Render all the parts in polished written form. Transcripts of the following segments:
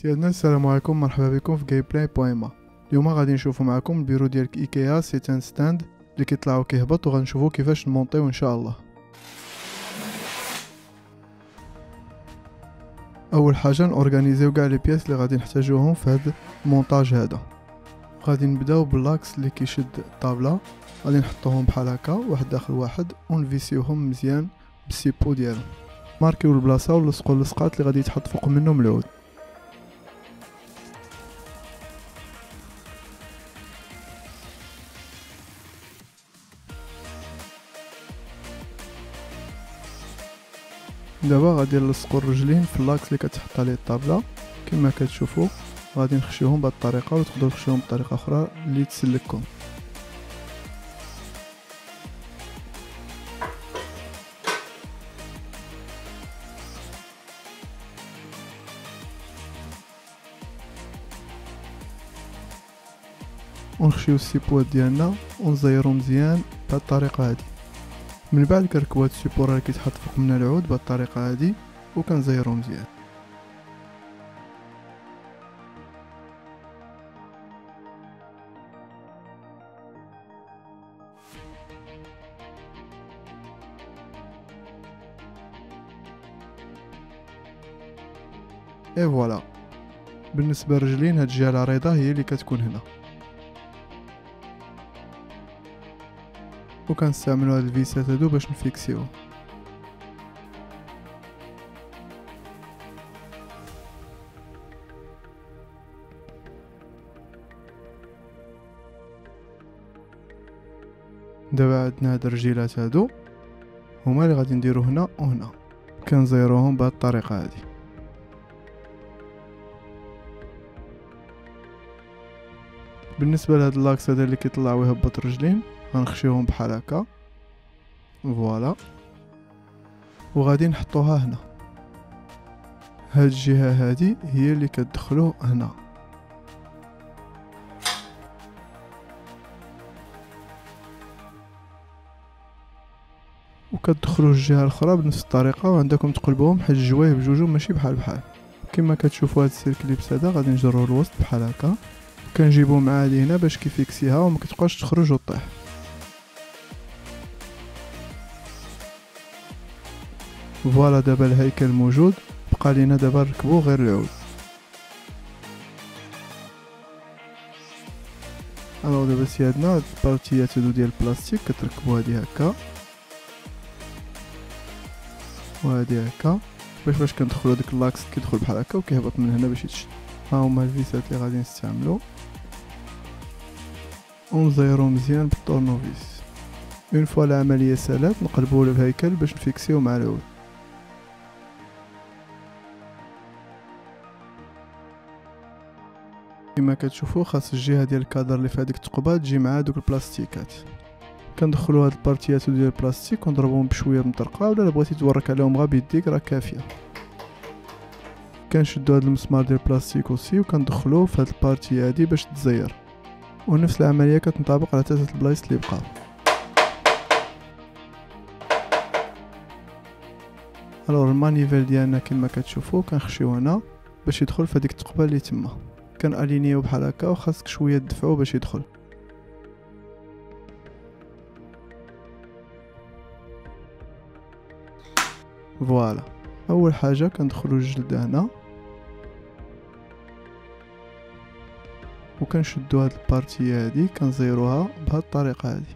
سيادنا السلام عليكم، مرحبا بكم في جيم بلاي بويما. اليوم غادي نشوفوا معكم البيرو ديال ايكيا سيتان ستاند اللي كيطلع وكيهبط، وغنشوفوا كيفاش نمونطيو ان شاء الله. اول حاجه نورغانيزيو كاع لي بياس اللي غادي نحتاجوهم في هذا المونتاج هذا. غادي نبداو باللاكس اللي كيشد الطابله، غادي نحطوهم بحال هكا واحد داخل واحد ونفيسيوهم مزيان بالسيبو ديالهم. ماركيو البلاصه ولصقوا اللصقات اللي غادي يتحط فوق منهم العود. دابا غادي نلصقوا الرجلين في اللاكس اللي كتحط عليه الطابله كما كتشوفوا. غادي نخشيوهم بهذه الطريقه، وتقدروا تخشيوهم بطريقه اخرى اللي تسلككم. ونخشيو السيبوات ديالنا ونزيرو مزيان بهذه الطريقه هذه. من بعد كنركبوا هاد السيبور اللي كيتحط فوق من العود بهذه الطريقه هذه وكنزيرو مزيان. اي فوالا. بالنسبه للرجلين هاد الجهه العريضه هي اللي كتكون هنا، وكنستعملوا هاد الفيسات هادو باش نفيكسيوه. دابا عندنا هاد الرجيلات هادو هما اللي غادي نديرو هنا وهنا، كنزيروهم بهاد الطريقه هادي. بالنسبه لهاد اللاكس هذا اللي كيطلع ويهبط الرجلين غنخشيوهم بحال هكا فوالا، وغادي نحطوها هنا. هاد الجهه هادي هي اللي كتدخلو هنا، وكتدخلوا الجهه الاخرى بنفس الطريقه، وعندكم تقلبوهم حيت الجوايه بجوجهم ماشي بحال بحال. كما كتشوفوا هاد السيركليبس هذا غادي نجروه الوسط بحال هكا، كنجيبو معاه هنا باش كيفيكسيها وما كتبقاش تخرج وطيح. فوالا دابا الهيكل موجود، بقى لينا دابا نركبو غير العود. الو دابا سيادنا هاد البارتيات هادو ديال البلاستيك كتركبو هادي هكا وهادي هكا باش كندخلو داك اللاكس كيدخل بحال هكا وكيهبط من هنا باش يتشد. ها هما الفيسات اللي غادي نستعملو، ونزيرو مزيان بالطورنوفيس. اون فوا العمليه سالات نقلبوه للهيكل باش نفيكسيو مع العود. كما كتشوفوا خاص الجهه ديال الكادر اللي في هذيك الثقبه تجي مع دوك البلاستيكات. كندخلوا هاد البارتيات ديال البلاستيك ونضربوهم بشويه بمطرقه، ولا بغيتي تورك عليهم غير بيديك راه كافيه. كنشدوا هاد المسمار ديال البلاستيك اوسي وكندخلوه في هاد البارتي هادي باش تزير، ونفس العمليه كتنطبق على ثلاثه البلايص اللي بقاو. الوغ المانيفيل ديالنا كما كتشوفوا كنخشيو هنا باش يدخل في هذيك الثقبه اللي تما، كنالينيو بحال هكا وخاصك شويه تدفعو باش يدخل. فوالا. اول حاجه كندخلوا الجلد هنا وكنشدوا هاد البارتي هادي كنزيروها بهاد الطريقه هادي.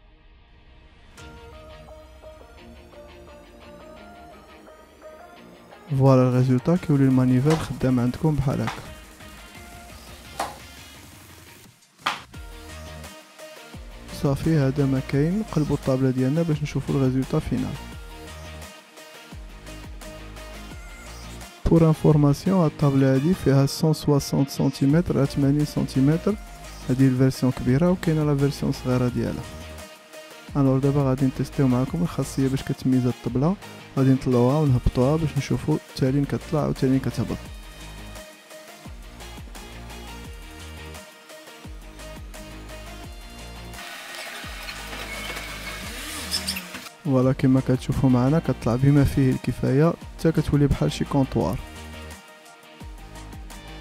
فوالا الريزولطا كيولي المانيفير خدام عندكم بحال هكا. صافي هذا ما كاين. نقلبوا الطابله ديالنا باش نشوفوا الريزولطا فينال. بور انفورماسيون هاد الطابله هادي فيها 160 سنتيمتر على 80 سنتيمتر، هادي الفيرسيون كبيره وكاينه لا فيرسيون صغيره ديالها. الوغ دابا غادي نتيستيو معكم الخاصيه باش كتميز الطبله. غادي نطلعوها ونهبطوها باش نشوفوا التالين كتطلع والتالين كتهبط. فوالا كما كتشوفوا معنا كتطلع بما فيه الكفايه حتى كتولي بحال شي كونطوار.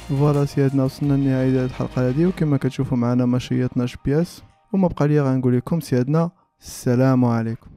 فوالا سيادنا، وصلنا لنهاية هذه الحلقة هذه، وكما كتشوفوا معنا ما شيطناش بياس، وما بقى ليا غنقول لكم سيادنا السلام عليكم.